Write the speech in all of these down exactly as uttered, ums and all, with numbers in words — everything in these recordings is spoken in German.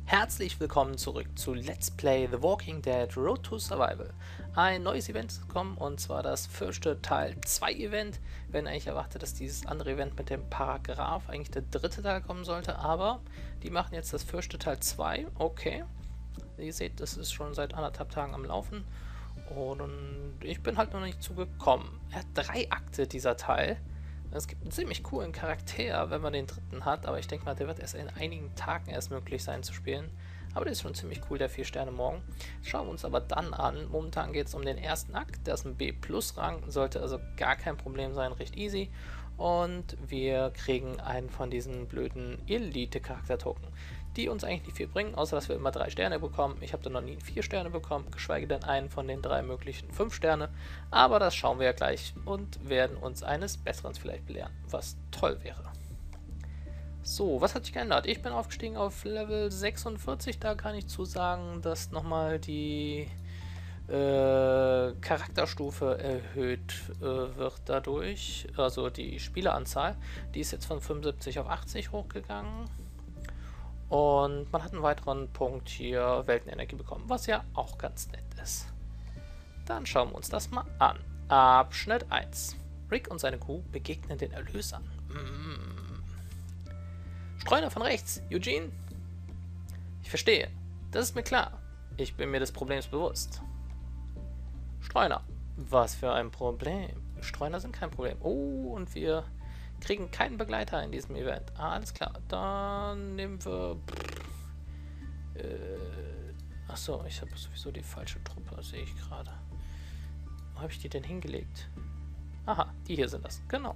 Herzlich willkommen zurück zu Let's Play The Walking Dead Road to Survival. Ein neues Event ist gekommen, und zwar das fünfte Teil zwei Event. Wir werden eigentlich erwartet, dass dieses andere Event mit dem Paragraph eigentlich der dritte Teil kommen sollte, aber die machen jetzt das fünfte Teil zwei. Okay. Wie ihr seht, das ist schon seit anderthalb Tagen am Laufen und ich bin halt noch nicht zugekommen. Er hat drei Akte, dieser Teil. Es gibt einen ziemlich coolen Charakter, wenn man den dritten hat, aber ich denke mal, der wird erst in einigen Tagen erst möglich sein zu spielen. Aber der ist schon ziemlich cool, der vier Sterne morgen. Schauen wir uns aber dann an. Momentan geht es um den ersten Akt, der ist ein B Plus Rang, sollte also gar kein Problem sein, recht easy. Und wir kriegen einen von diesen blöden Elite-Charakter-Token, die uns eigentlich nicht viel bringen, außer dass wir immer drei Sterne bekommen. Ich habe da noch nie vier Sterne bekommen, geschweige denn einen von den drei möglichen fünf Sterne. Aber das schauen wir ja gleich und werden uns eines Besseren vielleicht belehren, was toll wäre. So, was hat sich geändert? Ich bin aufgestiegen auf Level sechsundvierzig, da kann ich zu sagen, dass nochmal die äh, Charakterstufe erhöht äh, wird dadurch. Also die Spieleranzahl, die ist jetzt von fünfundsiebzig auf achtzig hochgegangen. Und man hat einen weiteren Punkt hier Weltenenergie bekommen, was ja auch ganz nett ist. Dann schauen wir uns das mal an. Abschnitt eins. Rick und seine Crew begegnen den Erlösern. Mm. Streuner von rechts, Eugene? Ich verstehe. Das ist mir klar. Ich bin mir des Problems bewusst. Streuner. Was für ein Problem. Streuner sind kein Problem. Oh, und wir kriegen keinen Begleiter in diesem Event. Ah, alles klar. Dann nehmen wir... Äh, achso, ich habe sowieso die falsche Truppe, sehe ich gerade. Wo habe ich die denn hingelegt? Aha, die hier sind das. Genau.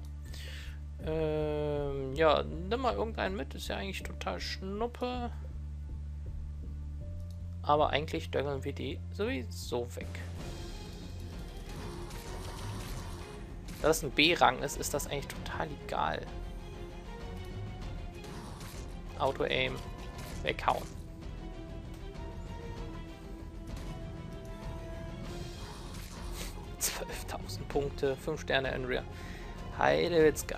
Ähm, ja, nimm mal irgendeinen mit. Ist ja eigentlich total Schnuppe. Aber eigentlich döngeln wir die sowieso weg. Da das ein B-Rang ist, ist das eigentlich total egal. Auto-Aim, weghauen. zwölftausend Punkte, fünf Sterne Andrea. Heidewitzka.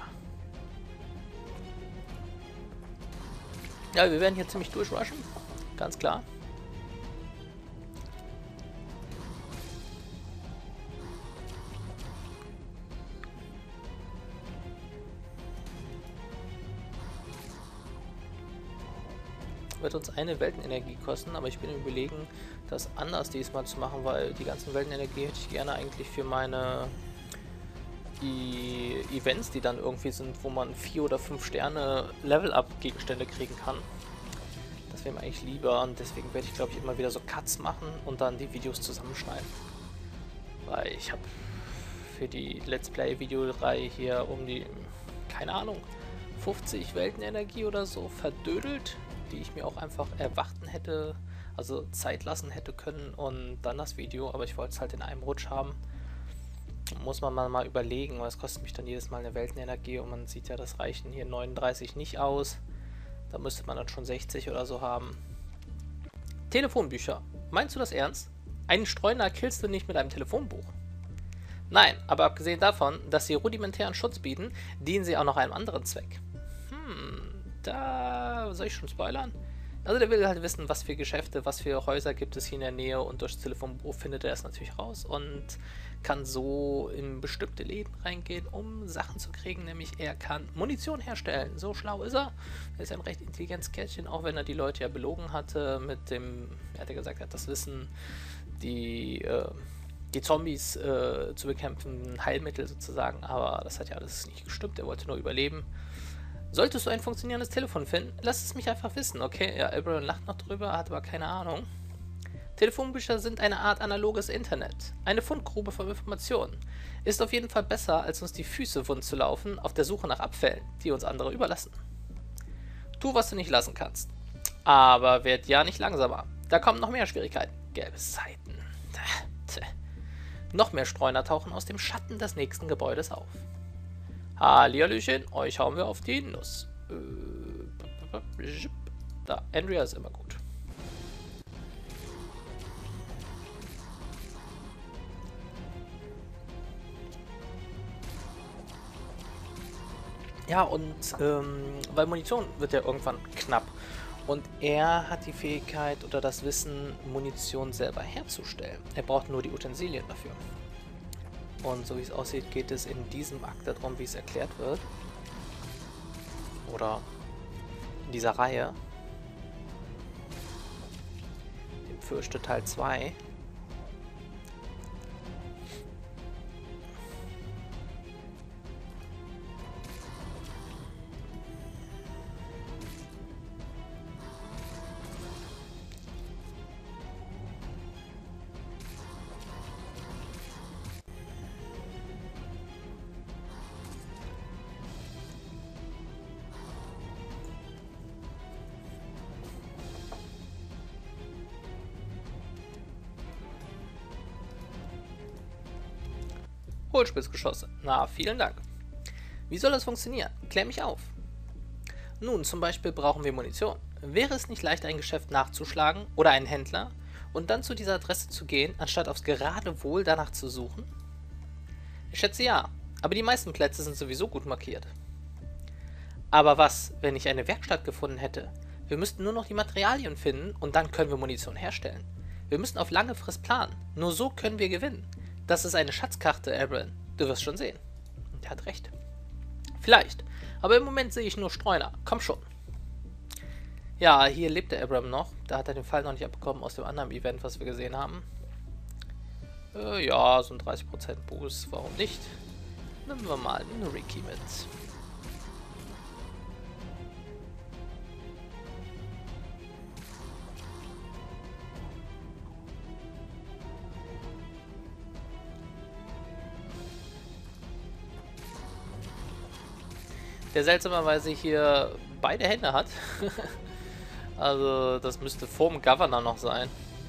Ja, wir werden hier ziemlich durchrushen, ganz klar. Wird uns eine Weltenenergie kosten, aber ich bin überlegen, das anders diesmal zu machen, weil die ganzen Weltenenergie hätte ich gerne eigentlich für meine die Events, die dann irgendwie sind, wo man vier oder fünf Sterne Level-Up-Gegenstände kriegen kann. Das wäre mir eigentlich lieber, und deswegen werde ich, glaube ich, immer wieder so Cuts machen und dann die Videos zusammenschneiden. Weil ich habe für die Let's Play-Videoreihe hier um die, keine Ahnung, fünfzig Weltenenergie oder so verdödelt, die ich mir auch einfach erwarten hätte, also Zeit lassen hätte können und dann das Video, aber ich wollte es halt in einem Rutsch haben. Muss man mal, mal überlegen, weil es kostet mich dann jedes Mal eine Weltenenergie und man sieht ja, das reichen hier neununddreißig nicht aus. Da müsste man dann schon sechzig oder so haben. Telefonbücher. Meinst du das ernst? Einen Streuner killst du nicht mit einem Telefonbuch. Nein, aber abgesehen davon, dass sie rudimentären Schutz bieten, dienen sie auch noch einem anderen Zweck. Hm, da soll ich schon spoilern? Also der will halt wissen, was für Geschäfte, was für Häuser gibt es hier in der Nähe, und durchs Telefonbuch findet er es natürlich raus und kann so in bestimmte Läden reingehen, um Sachen zu kriegen, nämlich er kann Munition herstellen. So schlau ist er. Er ist ein recht intelligentes Kerlchen, auch wenn er die Leute ja belogen hatte mit dem, er hat ja gesagt, er hat das Wissen, die, äh, die Zombies äh, zu bekämpfen, Heilmittel sozusagen, aber das hat ja alles nicht gestimmt, er wollte nur überleben. Solltest du ein funktionierendes Telefon finden, lass es mich einfach wissen, okay? Ja, Abraham lacht noch drüber, hat aber keine Ahnung. Telefonbücher sind eine Art analoges Internet. Eine Fundgrube von Informationen. Ist auf jeden Fall besser, als uns die Füße wund zu laufen, auf der Suche nach Abfällen, die uns andere überlassen. Tu, was du nicht lassen kannst. Aber werd ja nicht langsamer. Da kommen noch mehr Schwierigkeiten. Gelbe Seiten. Noch mehr Streuner tauchen aus dem Schatten des nächsten Gebäudes auf. Hallihallöchen, euch hauen wir auf die Nuss. Da, Andrea ist immer gut. Ja, und ähm, weil Munition wird ja irgendwann knapp. Und er hat die Fähigkeit oder das Wissen, Munition selber herzustellen. Er braucht nur die Utensilien dafür. Und so wie es aussieht, geht es in diesem Akt darum, wie es erklärt wird. Oder in dieser Reihe. Dem Fürchte Teil zwei. Hohlspitzgeschosse. Na, vielen Dank. Wie soll das funktionieren? Klär mich auf. Nun, zum Beispiel brauchen wir Munition. Wäre es nicht leicht, ein Geschäft nachzuschlagen oder einen Händler und dann zu dieser Adresse zu gehen, anstatt aufs Geratewohl danach zu suchen? Ich schätze ja, aber die meisten Plätze sind sowieso gut markiert. Aber was, wenn ich eine Werkstatt gefunden hätte? Wir müssten nur noch die Materialien finden und dann können wir Munition herstellen. Wir müssen auf lange Frist planen. Nur so können wir gewinnen. Das ist eine Schatzkarte, Aaron. Du wirst schon sehen. Und er hat recht. Vielleicht. Aber im Moment sehe ich nur Streuner. Komm schon. Ja, hier lebt der Abram noch. Da hat er den Fall noch nicht abbekommen aus dem anderen Event, was wir gesehen haben. Äh, ja, so ein dreißig Prozent Boost. Warum nicht? Nehmen wir mal einen Ricky mit. Der seltsamerweise hier beide Hände hat. Also das müsste vorm Governor noch sein.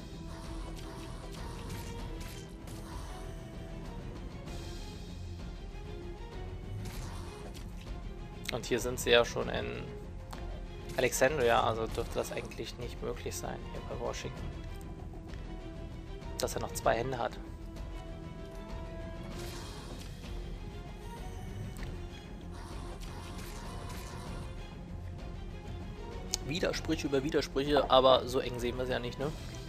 Und hier sind sie ja schon in Alexandria, also dürfte das eigentlich nicht möglich sein hier bei Washington. Dass er noch zwei Hände hat. Widersprüche über Widersprüche, aber so eng sehen wir es ja nicht, ne?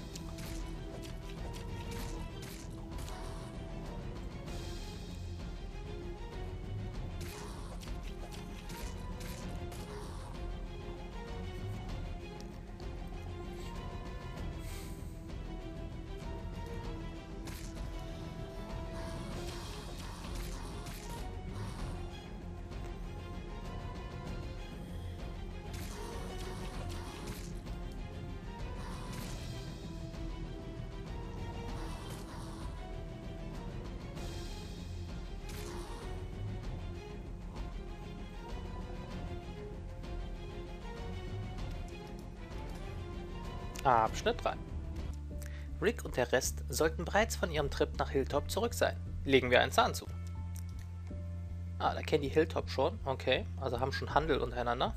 Abschnitt drei. Rick und der Rest sollten bereits von ihrem Trip nach Hilltop zurück sein. Legen wir einen Zahn zu. Ah, da kennen die Hilltop schon. Okay, also haben schon Handel untereinander.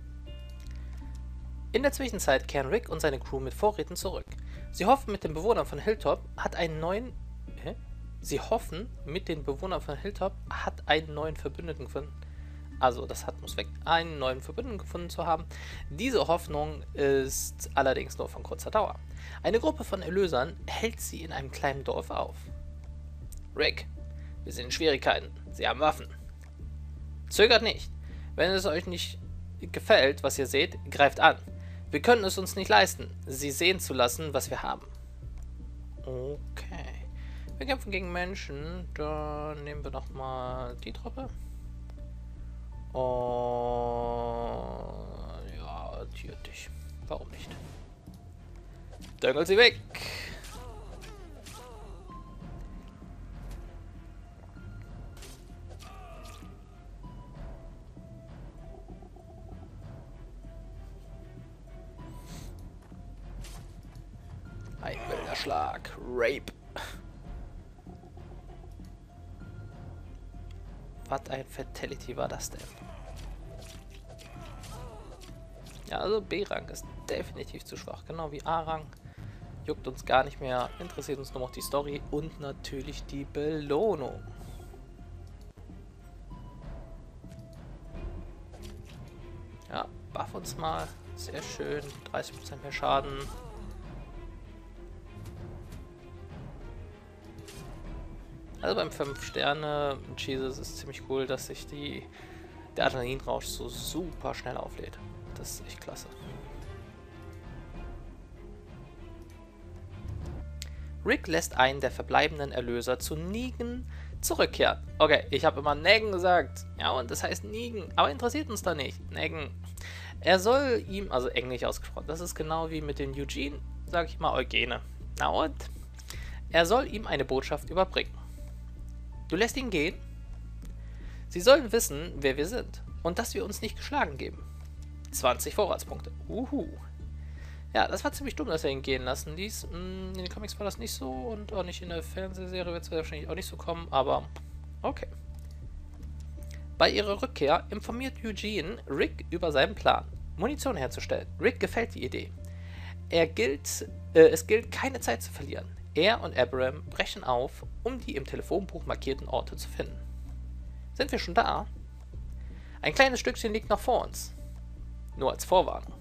In der Zwischenzeit kehren Rick und seine Crew mit Vorräten zurück. Sie hoffen, mit den Bewohnern von Hilltop hat einen neuen... Hä? Sie hoffen, mit den Bewohnern von Hilltop hat einen neuen Verbündeten gefunden. Also, das hat muss weg, einen neuen Verbündeten gefunden zu haben. Diese Hoffnung ist allerdings nur von kurzer Dauer. Eine Gruppe von Erlösern hält sie in einem kleinen Dorf auf. Rick, wir sind in Schwierigkeiten. Sie haben Waffen. Zögert nicht. Wenn es euch nicht gefällt, was ihr seht, greift an. Wir können es uns nicht leisten, sie sehen zu lassen, was wir haben. Okay. Wir kämpfen gegen Menschen. Dann nehmen wir nochmal die Truppe. Und ja, tiert dich. Warum nicht? Döngel sie weg! Ein wilder Schlag. Rape. Was ein Fatality war das denn? Ja, also B-Rang ist definitiv zu schwach. Genau wie A-Rang. Juckt uns gar nicht mehr. Interessiert uns nur noch die Story und natürlich die Belohnung. Ja, buff uns mal. Sehr schön. dreißig Prozent mehr Schaden. Also beim fünf Sterne Jesus ist ziemlich cool, dass sich die, der Adrenalinrausch so super schnell auflädt. Das ist echt klasse. Rick lässt einen der verbleibenden Erlöser zu Negan zurückkehren. Okay, ich habe immer Negan gesagt. Ja, und das heißt Negan. Aber interessiert uns da nicht. Negan. Er soll ihm, also englisch ausgesprochen, das ist genau wie mit den Eugene, sage ich mal Eugene. Na und? Er soll ihm eine Botschaft überbringen. Du lässt ihn gehen? Sie sollen wissen, wer wir sind und dass wir uns nicht geschlagen geben. zwanzig Vorratspunkte. Uhu. Ja, das war ziemlich dumm, dass er ihn gehen lassen ließ. In den Comics war das nicht so und auch nicht in der Fernsehserie wird es wahrscheinlich auch nicht so kommen, aber okay. Bei ihrer Rückkehr informiert Eugene Rick über seinen Plan, Munition herzustellen. Rick gefällt die Idee. Er gilt, äh, es gilt, keine Zeit zu verlieren. Er und Abraham brechen auf, um die im Telefonbuch markierten Orte zu finden. Sind wir schon da? Ein kleines Stückchen liegt noch vor uns. Nur als Vorwarnung.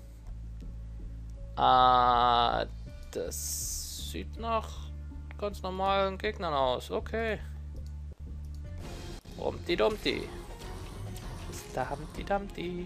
Ah, das sieht nach ganz normalen Gegnern aus. Okay. Rumti Dumpti. Da Humpty Dumpty.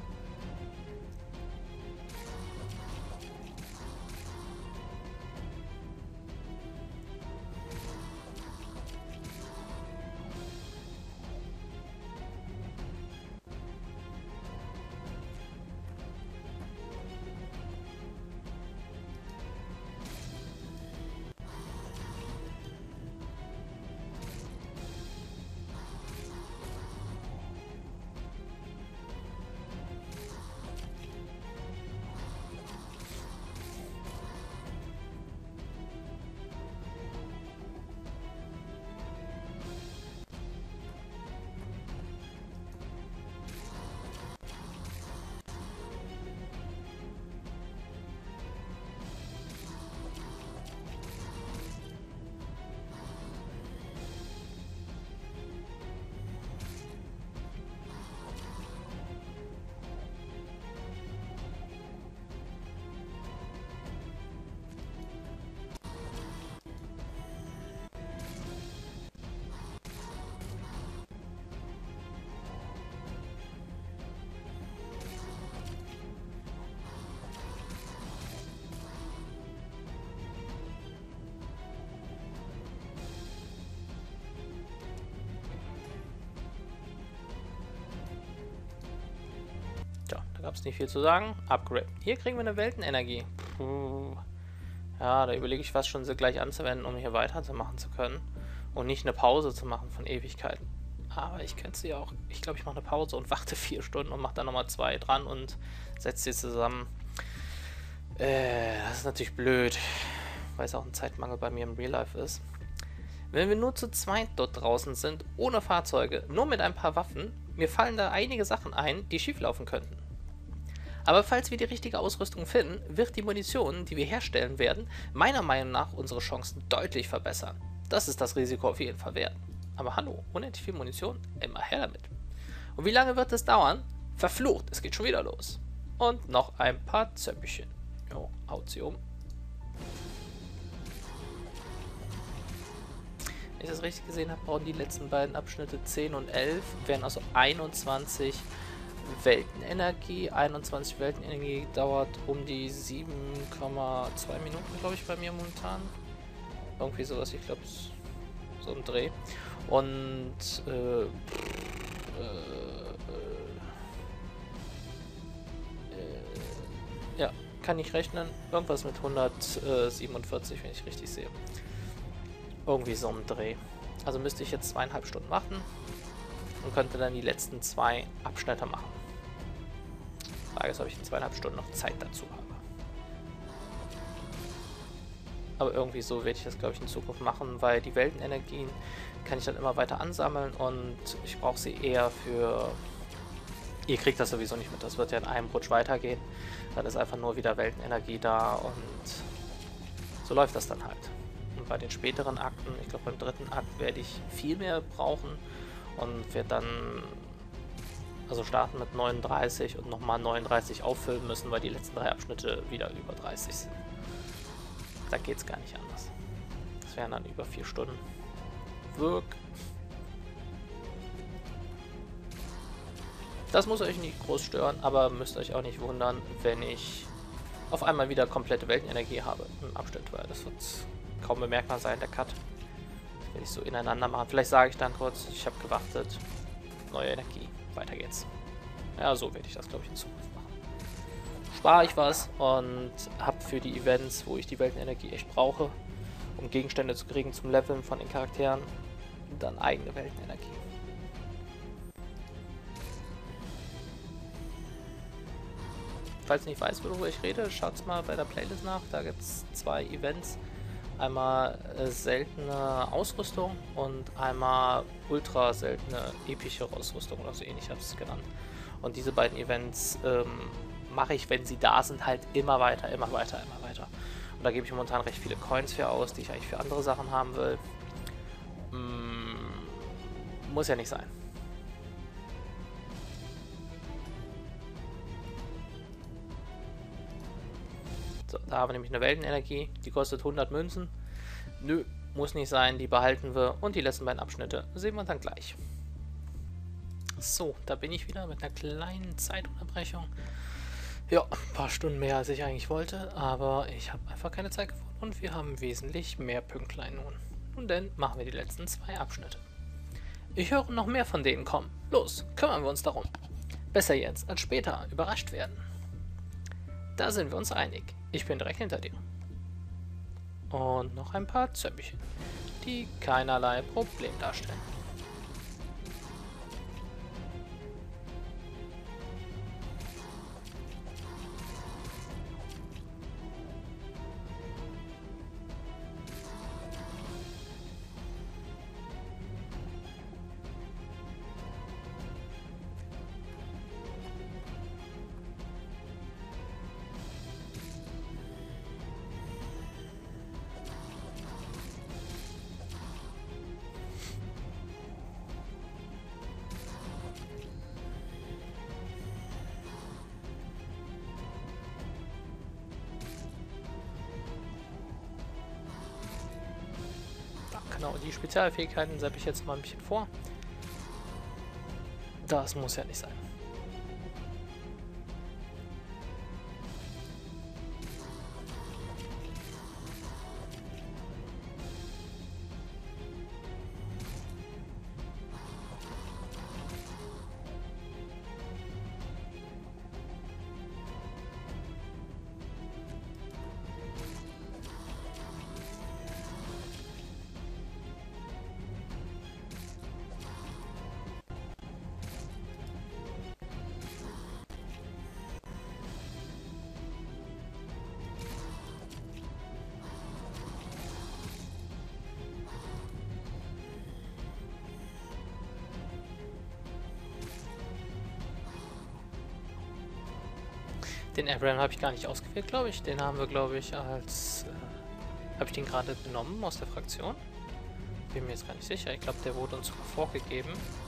Da gab es nicht viel zu sagen. Upgrade. Hier kriegen wir eine Weltenenergie. Puh. Ja, da überlege ich fast schon, sie gleich anzuwenden, um hier weiterzumachen zu können. Und nicht eine Pause zu machen von Ewigkeiten. Aber ich könnte sie auch... Ich glaube, ich mache eine Pause und warte vier Stunden und mache dann nochmal zwei dran und setze sie zusammen. Äh, das ist natürlich blöd. Weil es auch ein Zeitmangel bei mir im Real Life ist. Wenn wir nur zu zweit dort draußen sind, ohne Fahrzeuge, nur mit ein paar Waffen, mir fallen da einige Sachen ein, die schieflaufen könnten. Aber falls wir die richtige Ausrüstung finden, wird die Munition, die wir herstellen werden, meiner Meinung nach unsere Chancen deutlich verbessern. Das ist das Risiko auf jeden Fall wert. Aber hallo, unendlich viel Munition? Immer her damit. Und wie lange wird es dauern? Verflucht, es geht schon wieder los. Und noch ein paar Zöpfchen. Jo, haut sie um. Wenn ich das richtig gesehen habe, brauchen die letzten beiden Abschnitte zehn und elf, wären also einundzwanzig Weltenenergie. einundzwanzig Weltenenergie dauert um die sieben Komma zwei Minuten, glaube ich, bei mir momentan. Irgendwie sowas, ich glaube, so ein Dreh. Und äh, äh, äh, ja, kann ich rechnen. Irgendwas mit hundertsiebenundvierzig, wenn ich richtig sehe. Irgendwie so ein Dreh. Also müsste ich jetzt zweieinhalb Stunden warten und könnte dann die letzten zwei Abschnitte machen. Die Frage ist, ob ich in zweieinhalb Stunden noch Zeit dazu habe. Aber irgendwie so werde ich das, glaube ich, in Zukunft machen, weil die Weltenenergien kann ich dann immer weiter ansammeln und ich brauche sie eher für... Ihr kriegt das sowieso nicht mit, das wird ja in einem Rutsch weitergehen. Dann ist einfach nur wieder Weltenenergie da und so läuft das dann halt. Und bei den späteren Akten, ich glaube beim dritten Akt, werde ich viel mehr brauchen und werde dann Also starten mit neununddreißig und nochmal neununddreißig auffüllen müssen, weil die letzten drei Abschnitte wieder über dreißig sind. Da geht es gar nicht anders. Das wären dann über vier Stunden. Wirk. Das muss euch nicht groß stören, aber müsst euch auch nicht wundern, wenn ich auf einmal wieder komplette Weltenenergie habe im Abschnitt, weil das wird kaum bemerkbar sein, der Cut. Das werde ich so ineinander machen. Vielleicht sage ich dann kurz, ich habe gewartet. Neue Energie. Weiter geht's. Ja, so werde ich das, glaube ich, in Zukunft machen. Spare ich was und habe für die Events, wo ich die Weltenenergie echt brauche, um Gegenstände zu kriegen zum Leveln von den Charakteren, dann eigene Weltenenergie. Falls ihr nicht weiß, worüber ich rede, schaut mal bei der Playlist nach. Da gibt es zwei Events. Einmal äh, seltene Ausrüstung und einmal ultra seltene epische Ausrüstung oder so ähnlich habe ich es genannt. Und diese beiden Events ähm, mache ich, wenn sie da sind, halt immer weiter, immer weiter, immer weiter. Und da gebe ich momentan recht viele Coins für aus, die ich eigentlich für andere Sachen haben will. Mm, muss ja nicht sein. So, da haben wir nämlich eine Weltenenergie, die kostet hundert Münzen. Nö, muss nicht sein, die behalten wir. Und die letzten beiden Abschnitte sehen wir dann gleich. So, da bin ich wieder mit einer kleinen Zeitunterbrechung. Ja, ein paar Stunden mehr, als ich eigentlich wollte, aber ich habe einfach keine Zeit gefunden und wir haben wesentlich mehr Pünktlein nun. Und dann machen wir die letzten zwei Abschnitte. Ich höre noch mehr von denen kommen. Los, kümmern wir uns darum. Besser jetzt als später überrascht werden. Da sind wir uns einig. Ich bin direkt hinter dir. Und noch ein paar Zöpfchen, die keinerlei Problem darstellen. Genau, die Spezialfähigkeiten setze ich jetzt mal ein bisschen vor. Das muss ja nicht sein. Den Abraham habe ich gar nicht ausgewählt, glaube ich. Den haben wir, glaube ich, als... Äh, habe ich den gerade genommen aus der Fraktion? Bin mir jetzt gar nicht sicher. Ich glaube, der wurde uns sogar vorgegeben.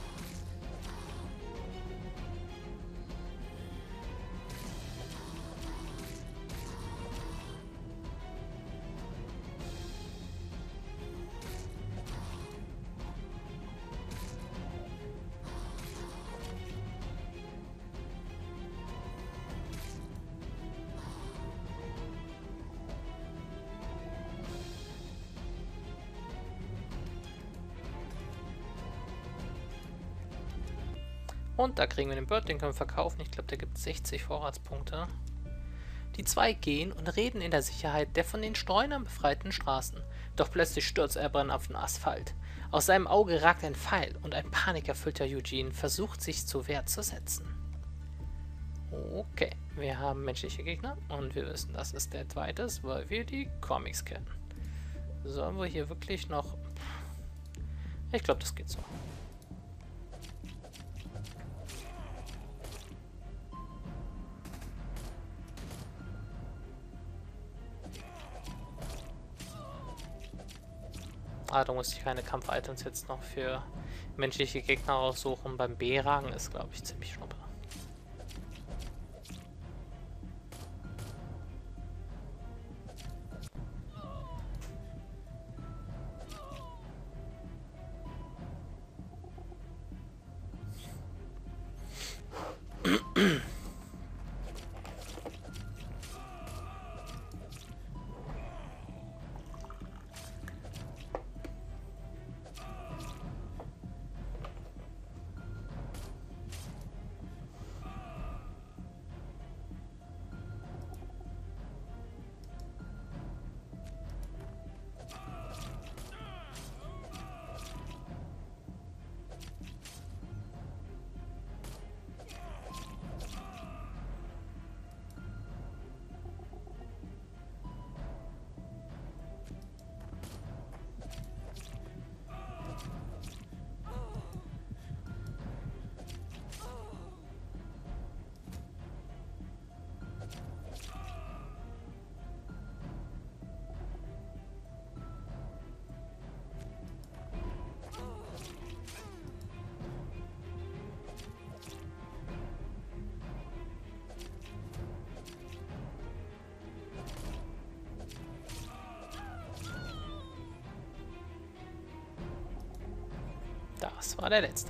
Und da kriegen wir den Bird, den können wir verkaufen. Ich glaube, der gibt sechzig Vorratspunkte. Die zwei gehen und reden in der Sicherheit der von den Streunern befreiten Straßen. Doch plötzlich stürzt Abraham auf den Asphalt. Aus seinem Auge ragt ein Pfeil und ein panikerfüllter Eugene versucht sich zur Wehr zu setzen. Okay, wir haben menschliche Gegner und wir wissen, dass es Dead White ist, weil wir die Comics kennen. Sollen wir hier wirklich noch... Ich glaube, das geht so. Ah, da muss ich keine Kampf-Items jetzt noch für menschliche Gegner raussuchen beim B-Rang ist, glaube ich, ziemlich schnuppe. Das war der letzte.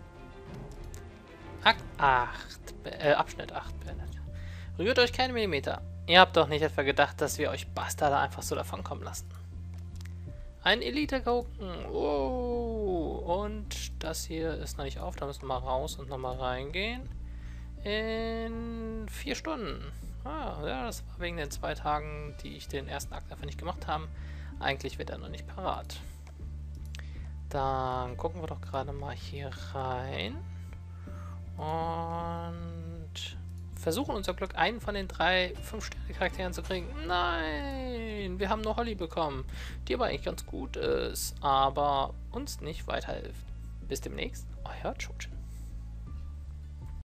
Akt acht, äh, Abschnitt acht beendet. Rührt euch keinen Millimeter. Ihr habt doch nicht etwa gedacht, dass wir euch Bastarde einfach so davonkommen lassen. Ein Elite-Gurken. Oh. Und das hier ist noch nicht auf. Da müssen wir mal raus und nochmal reingehen. In vier Stunden. Ah, ja, das war wegen den zwei Tagen, die ich den ersten Akt einfach nicht gemacht habe. Eigentlich wird er noch nicht parat. Dann gucken wir doch gerade mal hier rein. Und versuchen unser Glück, einen von den drei fünf Sterne Charakteren zu kriegen. Nein, wir haben nur Holly bekommen, die aber eigentlich ganz gut ist, aber uns nicht weiterhilft. Bis demnächst, euer Chojin.